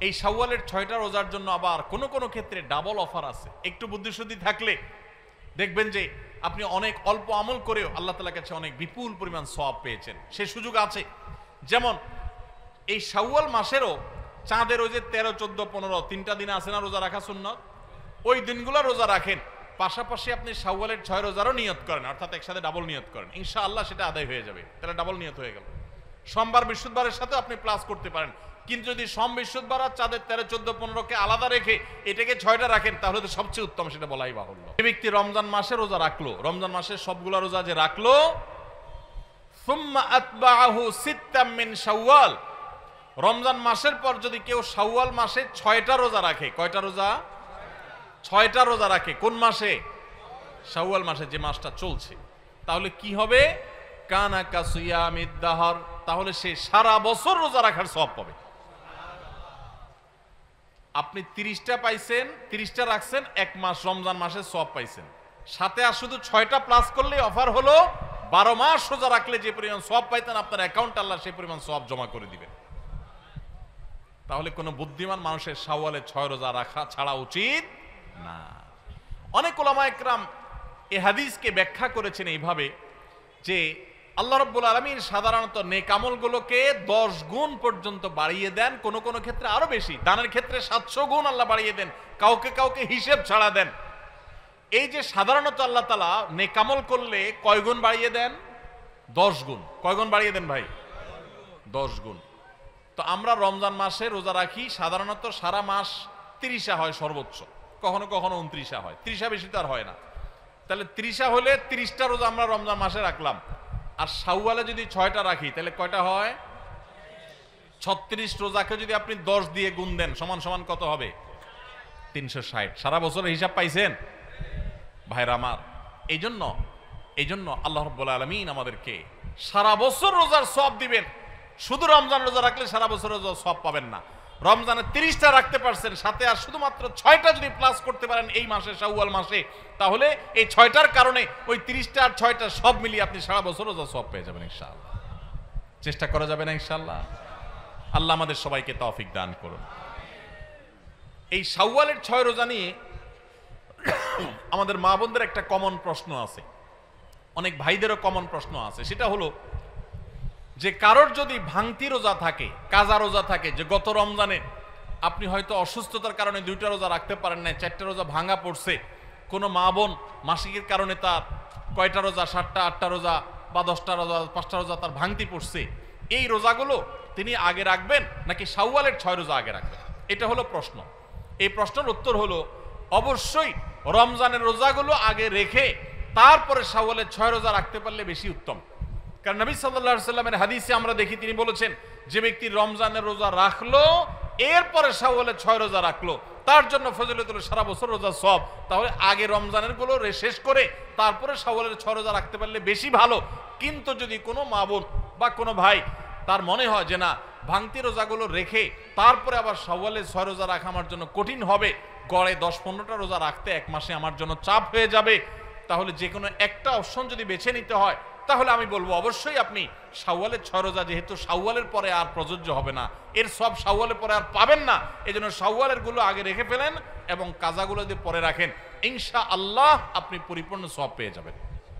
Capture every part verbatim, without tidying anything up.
এই শাওয়ালের ছয়টা রোজার জন্য আবার কোনো কোনো ক্ষেত্রে ডাবল অফার আছে। একটু বুদ্ধিশুদ্ধি থাকলে দেখবেন যে আপনি অনেক অল্প আমল করেও আল্লাহ তাআলার কাছে অনেক বিপুল পরিমাণ সওয়াব পেয়েছেন, সে সুযোগ আছে। যেমন এই শাওয়াল মাসেরও চাঁদের ওই যে তেরো চোদ্দ পনেরো তিনটা দিন আছে না রোজা রাখা সুন্নত, ওই দিনগুলো রোজা রাখেন, পাশাপাশি আপনি শাওয়ালের ছয় রোজারও নিয়ত করেন, অর্থাৎ একসাথে ডাবল নিয়ত করেন, ইনশাআল্লাহ সেটা আদায় হয়ে যাবে। তাহলে ডাবল নিয়ত হয়ে গেল। সোমবার বৃহস্পতিবারের সাথে আপনি প্লাস করতে পারেন, কিন্তু যদি সোম বৃহস্পতিবার আর চাঁদের তেরো চোদ্দ পনেরোকে আলাদা রেখে এটাকে ছয়টা রাখেন তাহলে তো সবচেয়ে উত্তম, সেটা বলাই বাহুল্য। যে ব্যক্তি রমজান মাসে রোজা রাখলো, রমজান মাসের সবগুলা রোজা যে রাখলো, সুম্মা আতবাআহু সিত্তাম মিন শাওয়াল, রমজান মাসের পর যদি কেউ শাওয়াল মাসে ছয়টা রোজা রাখে, কয়টা রোজা? ছয়টা রোজা রাখে। কোন মাসে? শাওয়াল মাসে, যে মাসটা চলছে। তাহলে কি হবে? কানা কাসিয়ামিদ দাহর, তাহলে সে সারা বছর রোজা রাখার সওয়াব পাবে। আপনি তিরিশটা পাইছেন, তিরিশটা রাখছেন, এক মাস রমজান মাসের সওয়াব পাইছেন, সাথে আর শুধু ছয়টা প্লাস করলে অফার হলো বারো মাস রোজা রাখলে যে পরিমাণ সওয়াব পাইতেন আপনার অ্যাকাউন্ট আল্লাহ সেই পরিমাণ সওয়াব জমা করে দিবেন। তাহলে কোনো বুদ্ধিমান মানুষের শাওয়ালে ছয় রোজা রাখা ছাড়া উচিত না। অনেক উলামা ইকরাম এই হাদিসকে ব্যাখ্যা করেছেন এইভাবে যে আল্লাহ রাব্বুল আলামিন সাধারণত নেক আমলগুলোকে দশ গুণ পর্যন্ত বাড়িয়ে দেন, কোন কোন ক্ষেত্রে আরো বেশি, দানের ক্ষেত্রে সাতশো গুণ আল্লাহ বাড়িয়ে দেন, কাউকে কাউকে হিসেব ছাড়া দেন। এই যে সাধারণত আল্লাহ তাআলা নেক আমল করলে কয় গুণ বাড়িয়ে দেন? দশ গুণ। কয় গুণ বাড়িয়ে দেন ভাই? দশ গুণ। তো আমরা রমজান মাসে রোজা রাখি, সাধারণত সারা মাস তিরিশা হয় সর্বোচ্চ, কখনো কখনো উনত্রিশা হয়, ত্রিশা বেশি তো আর হয় না। তাহলে ত্রিশা হলে তিরিশটা রোজা আমরা রমজান মাসে রাখলাম, আর শাওয়ালে যদি ছয়টা রাখি তাহলে কয়টা হয়? ছত্রিশ রোজাকে যদি আপনি দশ দিয়ে গুণ দেন সমান সমান কত হবে? তিনশো ষাট। সারা বছরের হিসাব পাইছেন ভাইরা আমার। এই জন্য এই জন্য আল্লাহ রাব্বুল আলামিন আমাদেরকে সারা বছর রোজার সওয়াব দিবেন। শুধু রমজান রোজা রাখলে সারা বছর রোজার সওয়াব পাবেন না। রমজানে তিরিশটা রাখতে পারছেন, সাথে আর শুধুমাত্র ছয়টা যদি প্লাস করতে পারেন এই মাসে, শাওয়াল মাসে, তাহলে এই ছয়টার কারণে ওই তিরিশটা আর ছয়টা সব মিলিয়ে আপনি সারা বছর রোজা সওয়াব পেয়ে যাবেন ইনশাআল্লাহ। চেষ্টা করা যাবে না ইনশাআল্লাহ? আল্লাহ আমাদের সবাইকে তৌফিক দান করুন। এই শাওয়ালের ছয় রোজা নিয়ে আমাদের মা বোনদের একটা কমন প্রশ্ন আছে, অনেক ভাইদেরও কমন প্রশ্ন আছে। সেটা হলো যে কারোর যদি ভাঙতি রোজা থাকে, কাজা রোজা থাকে, যে গত রমজানে আপনি হয়তো অসুস্থতার কারণে দুইটা রোজা রাখতে পারেন না, চারটা রোজা ভাঙা পড়ছে, কোনো মা বোন মাসিকের কারণে তার কয়টা রোজা, সাতটা আটটা রোজা বা দশটা রোজা, পাঁচটা রোজা তার ভাঙতি পড়ছে, এই রোজাগুলো তিনি আগে রাখবেন নাকি শাওয়ালের ছয় রোজা আগে রাখবেন? এটা হলো প্রশ্ন। এই প্রশ্নের উত্তর হলো অবশ্যই রমজানের রোজাগুলো আগে রেখে তারপরে শাওয়ালের ছয় রোজা রাখতে পারলে বেশি উত্তম। কারণ নবী সাল্লাল্লাহু আলাইহি সাল্লামের হাদিসে আমরা দেখি তিনি বলেছেন, যে ব্যক্তি রমজানের রোজা রাখলো এরপরে শাওয়ালের ছয় রোজা রাখলো তার জন্য ফজিলত হলো সারা বছর রোজা সওয়াব। তাহলে আগে রমজানের গুলো শেষ করে তারপরে শাওয়ালের ছয় রোজা রাখতে পারলে বেশি ভালো। কিন্তু যদি কোনো মা বোন বা কোনো ভাই তার মনে হয় যে না, ভাঙতি রোজাগুলো রেখে তারপরে আবার শাওয়ালের ছয় রোজা রাখা আমার জন্য কঠিন হবে, গড়ে দশ পনেরোটা রোজা রাখতে এক মাসে আমার জন্য চাপ হয়ে যাবে, তাহলে যে কোনো একটা অপশন যদি বেছে নিতে হয় তাহলে আমি বলবো অবশ্যই আপনি শাওয়ালের ছয় রোজা, যেহেতু শাওয়ালের পরে আর প্রযোজ্য হবে না, এর সব শাওয়ালের পরে আর পাবেন না, এই জন্য শাওয়ালের গুলো আগে রেখে ফেলেন এবং কাজাগুলো যদি পরে রাখেন ইনশাআল্লাহ আপনি পরিপূর্ণ সওয়াব পেয়ে যাবেন।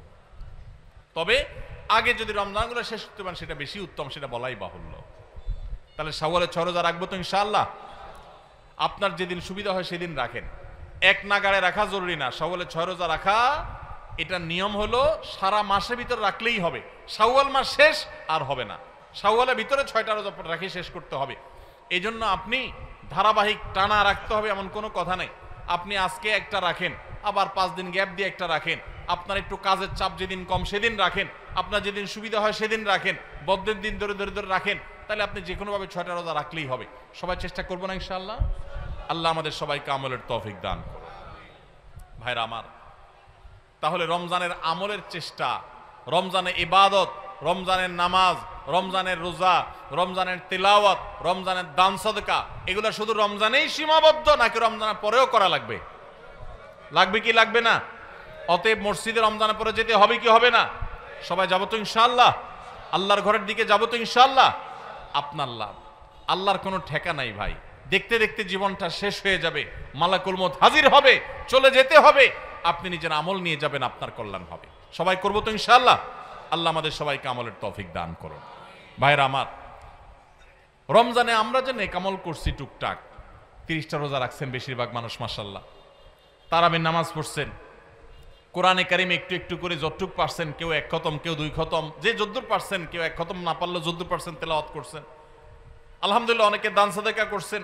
তবে আগে যদি রমজানগুলো শেষ করতে পারেন সেটা বেশি উত্তম, সেটা বলাই বাহুল্য। তাহলে শাওয়ালের ছয় রোজা রাখবো তো ইনশাআল্লাহ। আপনার যেদিন সুবিধা হয় সেদিন রাখেন, এক নাগাড়ে রাখা জরুরি না। শাওয়ালের ছয় রোজা রাখা এটা নিয়ম হলো সারা মাসের ভিতরে রাখলেই হবে, শাওয়াল মাস শেষ আর হবে না, শাওয়ালের ভিতরে ছয়টা রোজা রাখি শেষ করতে হবে। এই জন্য আপনি ধারাবাহিক টানা রাখতে হবে এমন কোনো কথা নেই। আপনি আজকে একটা রাখেন, আবার পাঁচ দিন গ্যাপ দিয়ে একটা রাখেন, আপনার একটু কাজের চাপ যেদিন কম সেদিন রাখেন, আপনার যেদিন সুবিধা হয় সেদিন রাখেন, বদ্ধের দিন ধরে ধরে ধরে রাখেন, তাহলে আপনি যে কোনোভাবে ছয়টা রোজা রাখলেই হবে। সবাই চেষ্টা করবো না ইনশাআল্লাহ? আল্লাহ আমাদের সবাইকে আমলের তৌফিক দান করুন। ভাইরা আমার, তাহলে রমজানের আমলের চেষ্টা, রমজানের ইবাদত, রমজানের নামাজ, রমজানের রোজা, রমজানের তিলাওয়াত, রমজানের দান সদকা, এগুলো শুধু রমজানেই সীমাবদ্ধ নাকি রমজানের পরেও করা লাগবে? লাগবে কি লাগবে না? অতএব মসজিদে রমজানের পরে যেতে হবে কি হবে না? সবাই যাবো তো ইনশাআল্লাহ? আল্লাহর ঘরের দিকে যাবো তো ইনশাআল্লাহ? আপনার লাভ, আল্লাহর কোনো ঠেকা নাই ভাই। দেখতে দেখতে জীবনটা শেষ হয়ে যাবে, মালাকুল মউত হাজির হবে, চলে যেতে হবে, আপনি নিজের আমল নিয়ে যাবেন, আপনার কল্যাণ হবে। সবাই করবো তো ইনশাআল্লাহ? আল্লাহ আমাদের সবাইকে আমলের তৌফিক দান করুন। ভাইরা আমার, রমজানে আমরা যে নেক আমল করছি টুকটাক, তিরিশটা রোজা রাখছেন বেশিরভাগ মানুষ মাশাআল্লাহ, তারাবির নামাজ পড়ছেন, কোরআনে কারিম একটু একটু করে যতটুক পারছেন, কেউ এক খতম, কেউ দুই খতম, যে যদ্দুর পারছেন, কেউ এক খতম না পারলে যদ্দুর পারছেন তেলাওয়াত করছেন, আলহামদুলিল্লাহ। অনেকে দান সাদাকা করছেন,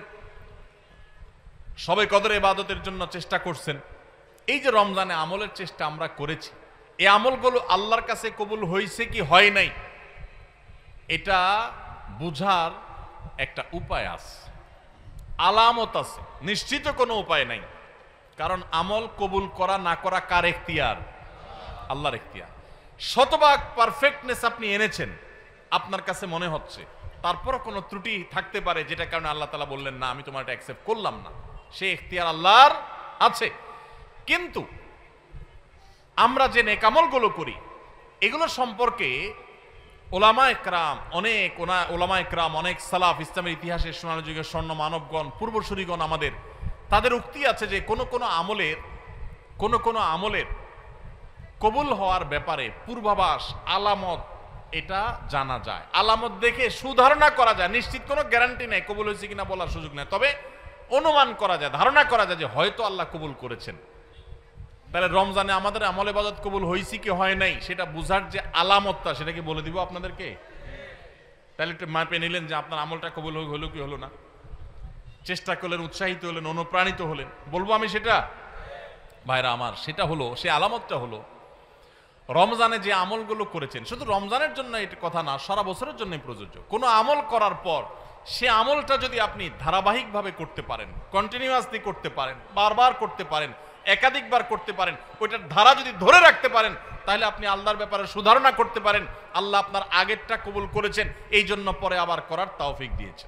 সবাই কদর ইবাদতের জন্য চেষ্টা করছেন। এই যে রমজানে আমলের চেষ্টা আমরা করেছি, এই আমলগুলো আল্লাহর কাছে কবুল হয়েছে কি হয় নাই, এটা বুঝার একটা উপায় আছে, আলামত আছে, নিশ্চিত কোনো উপায় নাই। কারণ আমল কবুল করা না করা কার এখতিয়ার? আল্লাহর এখতিয়ার। শতভাগ পারফেক্টনেস আপনি এনেছেন, আপনার কাছে মনে হচ্ছে, তারপরও কোনো ত্রুটি থাকতে পারে, যেটা কারণে আল্লাহ তাআলা বললেন না আমি তোমার এটা অ্যাকসেপ্ট করলাম না, সে এখতিয়ার আল্লাহর আছে। কিন্তু আমরা যে নেক আমলগুলো করি, এগুলো সম্পর্কে ওলামা একরাম অনেক ওলামা একরাম অনেক সালাফ, ইসলামের ইতিহাসের সোনালী যুগের স্বর্ণ মানবগণ, পূর্বসূরীগণ, আমাদের তাদের উক্তি আছে যে কোন কোন আমলের কোন কোন আমলের কবুল হওয়ার ব্যাপারে পূর্বাভাস, আলামত, এটা জানা যায়। আলামত দেখে সুধারণা করা যায়, নিশ্চিত কোনো গ্যারান্টি নেই কবুল হয়েছে কিনা বলার সুযোগ নেই, তবে অনুমান করা যায়, ধারণা করা যায় যে হয়তো আল্লাহ কবুল করেছেন। তাহলে রমজানে আমাদের আমল ইবাদত কবুল হয়েছে কি হয় নাই, সেটা বুঝার যে আলামতটা, সেটা কি বলে দিব আপনাদেরকে? তাহলে একটু মাপে নিলেন যে আপনার আমলটা কবুল হলো কি হলো না, চেষ্টা করলেন, উৎসাহিত হলেন, অনুপ্রাণিত হলেন। বলবো আমি সেটা? ভাইরা আমার, সেটা হলো, সে আলামতটা হলো রমজানে যে আমলগুলো করেছেন, শুধু রমজানের জন্য এটা কথা না, সারা বছরের জন্যই প্রযোজ্য। কোনো আমল করার পর সে আমলটা যদি আপনি ধারাবাহিকভাবে করতে পারেন, কন্টিনিউয়াসলি করতে পারেন, বারবার করতে পারেন, একাধিকবার করতে পারেন, ওইটার ধারা যদি ধরে রাখতে পারেন, তাহলে আপনি আল্লাহর ব্যাপারে সুধারণা করতে পারেন, আল্লাহ আপনার আগেরটা কবুল করেছেন, এই জন্য পরে আবার করার তৌফিক দিয়েছেন।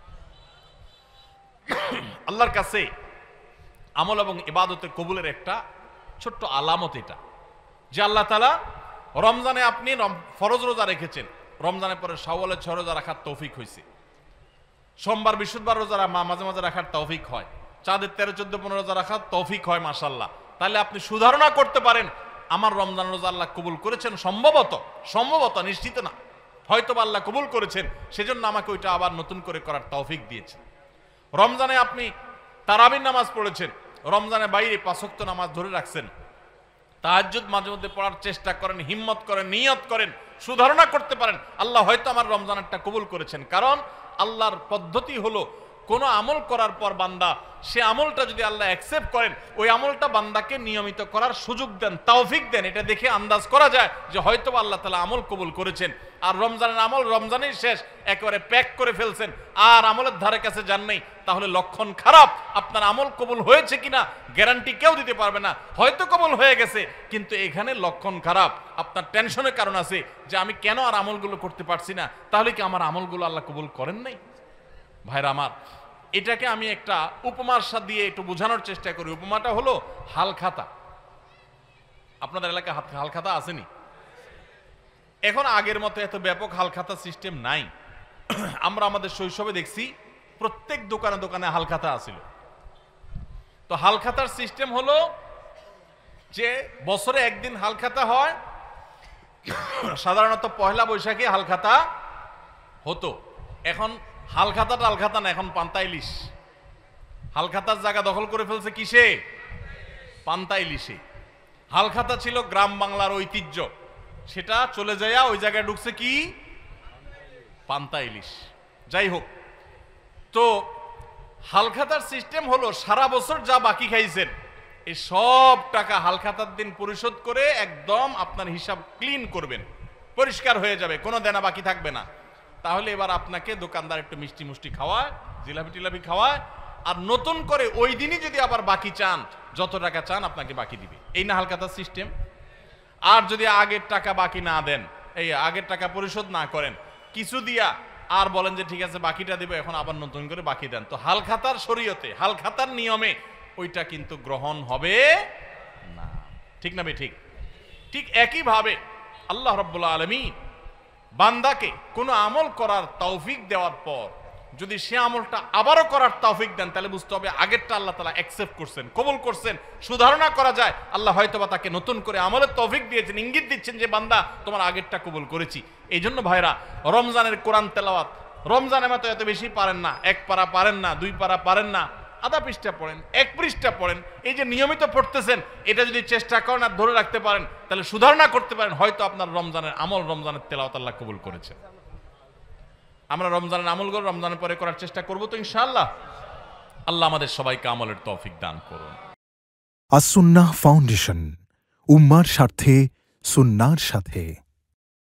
আল্লাহর কাছে আমল এবং ইবাদতের কবুলের একটা ছোট্ট আলামত এটা, যে আল্লাহ তাআলা রমজানে আপনি ফরজ রোজা রেখেছেন, রমজানের পরে শাওয়ালের ছয় রোজা রাখার তৌফিক হয়েছে, সোমবার বৃহস্পতিবার রোজা মাঝে মাঝে রাখার তৌফিক হয়, চাঁদের তেরো চোদ্দ পনেরো রোজা রাখার তৌফিক হয় মাশাআল্লাহ। তাহলে আপনি সুধারণা করতে পারেন আমার রমজান রোজা আল্লাহ কবুল করেছেন, সম্ভবত, সম্ভবত, নিশ্চিত না, হয়তো আল্লাহ কবুল করেছেন, সেজন্য আমাকে ওইটা আবার নতুন করে করার তৌফিক দিয়েছেন। রমজানে আপনি তারাবির নামাজ পড়েছেন, রমজানের বাইরে পাঁচ ওয়াক্ত নামাজ ধরে রাখছেন, তাহাজ্জুদ মাঝে মধ্যে পড়ার চেষ্টা করেন, হিম্মত করেন, নিয়ত করেন, সুধারণা করতে পারেন আল্লাহ হয়তো আমার রমজানেরটা কবুল করেছেন। কারণ আল্লাহর পদ্ধতি হলো কোন আমল করার পর বান্দা সে আমলটা যদি আল্লাহ অ্যাকসেপ্ট করেন, ওই আমলটা বান্দাকে নিয়মিত করার সুযোগ দেন, তৌফিক দেন। এটা দেখে আন্দাজ করা যায় যে হয়তো আল্লাহ তাআলা আমল কবুল করেছেন। আর রমজানের আমল রমজানের শেষ একেবারে প্যাক করে ফেলছেন, আর আমলের ধারে কাছে যান নাই, তাহলে লক্ষণ খারাপ। আপনার আমল কবুল হয়েছে কিনা গ্যারান্টি কেউ দিতে পারবে না, হয়তো কবুল হয়ে গেছে, কিন্তু এখানে লক্ষণ খারাপ। আপনার টেনশনের কারণ আছে যে আমি কেন আর আমলগুলো করতে পারছি না, তাহলে কি আমার আমলগুলো আল্লাহ কবুল করেন নাই? ভাইরা আমার, এটাকে আমি একটা উপমার সাথে দিয়ে একটু বোঝানোর চেষ্টা করি। উপমাটা হলো হালখাতা। আপনাদের এলাকায় হালখাতা আসেনি? এখন আগের মতো এত ব্যাপক হালখাতা সিস্টেম নাই। আমরা আমাদের শৈশবে দেখছি প্রত্যেক দোকানে দোকানে হালখাতা আছিল। তো হালখাতার সিস্টেম হলো যে বছরে একদিন হালখাতা হয়, সাধারণত পয়লা বৈশাখে হালখাতা হতো। এখন হালখাতা টালখাতা না, এখন পান্তা ইলিশ। হালখাতার জায়গা দখল করে ফেলছে কিসে? পান্তা ইলিশে। হালখাতা ছিল গ্রাম বাংলার ঐতিহ্য, সেটা চলে যায় ওই জায়গায় ঢুকছে কি? পান্তা ইলিশ। যাই হোক, তো হালখাতার সিস্টেম হলো সারা বছর যা বাকি খাইছেন এই সব টাকা হালখাতার দিন পরিশোধ করে একদম আপনার হিসাব ক্লিন করবেন, পরিষ্কার হয়ে যাবে, কোনো দেনা বাকি থাকবে না। তাহলে এবার আপনাকে দোকানদার একটু মিষ্টি মুষ্টি খাওয়ায়, জিলাপি টিলাপি খাওয়ায়, আর নতুন করে ওই দিনই যদি আবার বাকি চান, যত টাকা চান আপনাকে বাকি দিবে। এই না হালখাতার সিস্টেম? আর যদি আগের টাকা বাকি না দেন, এই আগের টাকা পরিশোধ না করেন, কিছু দিয়া আর বলেন যে ঠিক আছে বাকিটা দিব, এখন আবার নতুন করে বাকি দেন, তো হালখাতার শরীয়তে, হালখাতার নিয়মে ওইটা কিন্তু গ্রহণ হবে না। ঠিক না বে ঠিক? ঠিক একইভাবে আল্লাহ রাব্বুল আলামিন বান্দাকে কোনো আমল করার তৌফিক দেওয়ার পর যদি সে আমলটা আবারও করার তৌফিক দেন, তাহলে বুঝতে হবে আগেরটা আল্লাহ তাআলা অ্যাকসেপ্ট করছেন, কবুল করছেন। সুধারণা করা যায় আল্লাহ হয়তোবা তাকে নতুন করে আমলের তৌফিক দিয়েছেন, ইঙ্গিত দিচ্ছেন যে বান্দা তোমার আগেরটা কবুল করেছি। এই জন্য ভাইরা, রমজানের কোরআন তেলাওয়াত, রমজানের মতো এত বেশি পারেন না, এক পারা পারেন না, দুই পারা পারেন না, আধা পৃষ্ঠা পড়েন, এক পৃষ্ঠা পড়েন। এই যে নিয়মিত পড়তেছেন, এটা যদি চেষ্টা করেন আর ধরে রাখতে পারেন, তাহলে সুধারণা করতে পারেন হয়তো আপনার রমজানের আমল, রমজানের তেলাওয়াত আল্লাহ কবুল করেছে। আমরা রমজানের আমলগুলো রমজানের পরে করার চেষ্টা করব তো ইনশাআল্লাহ। আল্লাহ আমাদের সবাইকে আমলের তৌফিক দান করুন। আস সুন্নাহ ফাউন্ডেশন, উম্মার স্বার্থে সুন্নাহর সাথে।